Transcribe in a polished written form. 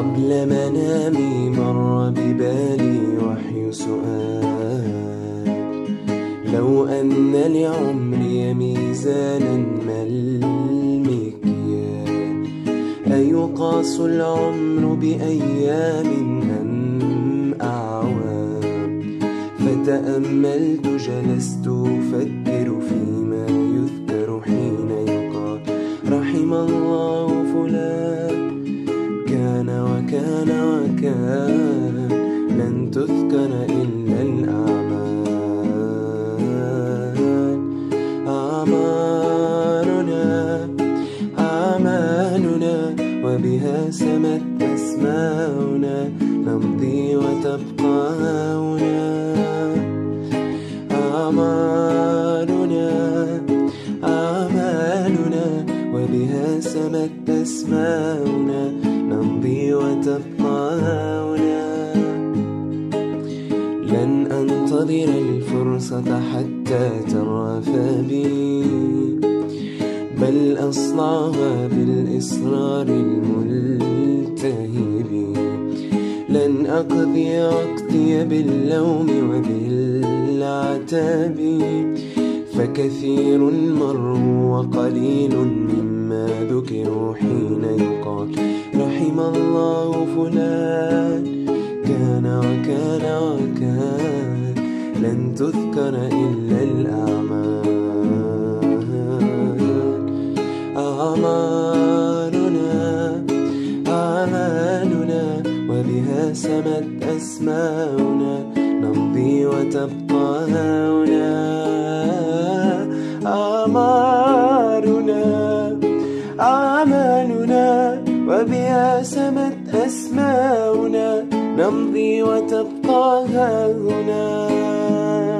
قبل منامي مر ببالي وحي سؤال: لو أن لعمري ميزانا ما المكيال، أيقاس العمر بأيام أم أعوام؟ فتأملت جلست أفكر فيما يذكر حين يقال: رحم الله فلان كان وكان وكان، لن تذكر إلا الأعمال. أعمالنا وبها سمت أسماؤنا، نمضي وتبقى هنا. أعمالنا وبها سمت أسماؤنا، نمضي وتبقى هنا. لن أنتظر الفرصة حتى ترأف بي، بل أصنعها بالإصرار الملتهب. لن أقضي وقتي باللوم وبالعتاب، فكثير مروا وقليل مما ذكروا حين يقال: رحم الله فلان كان وكان وكان، لن تذكر إلا الأعمال. أعمالنا وبها سمت أسماؤنا، نمضي وتبقى هنا. أعمالنا وبها سمت أسماؤنا، نمضي وتبقى هنا.